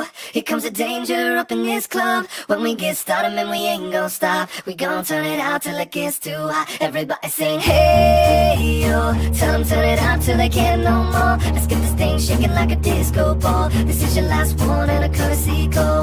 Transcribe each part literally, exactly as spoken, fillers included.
here comes the danger up in this club. When we get started, man, we ain't gon' stop. We gon' turn it out till it gets too hot. Everybody sing, hey, yo. Tell them turn it out till they can't no more. Let's get this thing shaking like a disco ball. This is your last one and a courtesy call.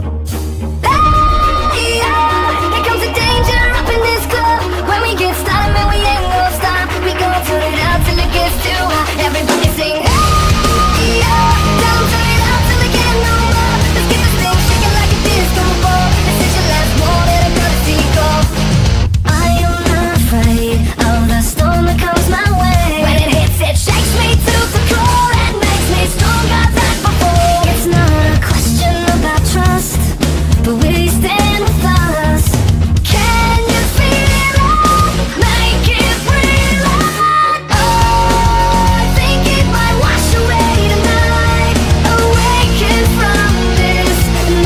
Hey, yo. Here comes the danger up in this club. When we get started, man, we ain't gon' stop. We gon' turn it out till it gets too hot. Everybody sing, hey, yo. Tell them turn it out till they can't no more. Let's get this thing shaking like a disco ball. This is your last one and a courtesy call. I am not afraid of the storm that comes my way. When it hits, it shakes me to the core and makes me stronger than before. It's not a question about trust, but will you stand with us? Can you feel it? Make it real. Oh, I think it might wash away tonight. Awaken from this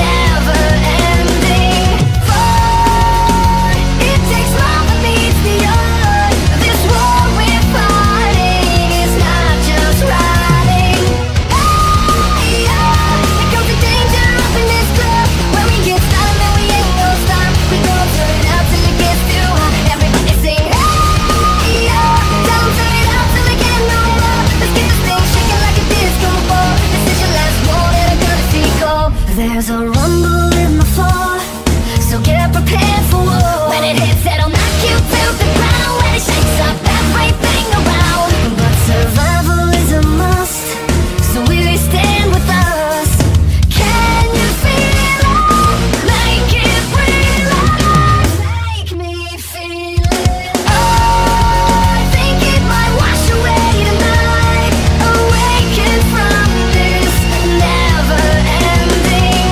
never-ending fight. It takes love that meets the earth. This war we're fighting is not just riding. Hey, yeah, here comes the danger up in this club. When we get started, man, we ain't gon' stop. We gon' turn it out till it gets too hot. Everybody sing, hey, yeah. Tell them turn it out till they can't no more. Let's get this thing shaking like a disco ball. This is your last one and a courtesy call. There's a rumble in the floor, so get prepared for war. When it hits, it'll knock you to the ground. When it shakes up everything around. But survival is a must, so will you stand with us? Can you feel it? Make it real. Make me feel it. Oh, I think it might wash away tonight. Awaken from this never-ending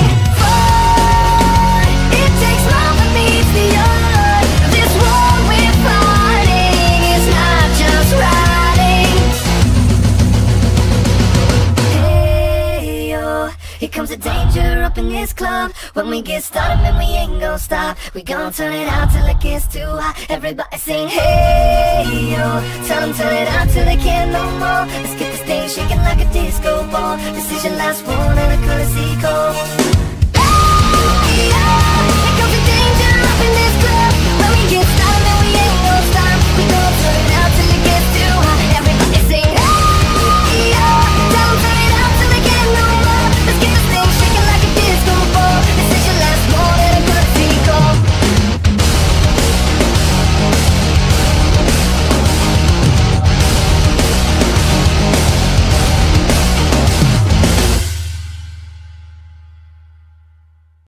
fight. It takes love that meets the earth. This war we're fighting is not just riding. Hey, yo, here comes the danger up in this club. When we get started, man, we ain't gon' stop. We gon' turn it out till it gets too hot. Everybody sing, hey, yo. Tell them turn it out till they can't no more. Let's get this thing shaking like a disco ball. This is your last one and a courtesy call.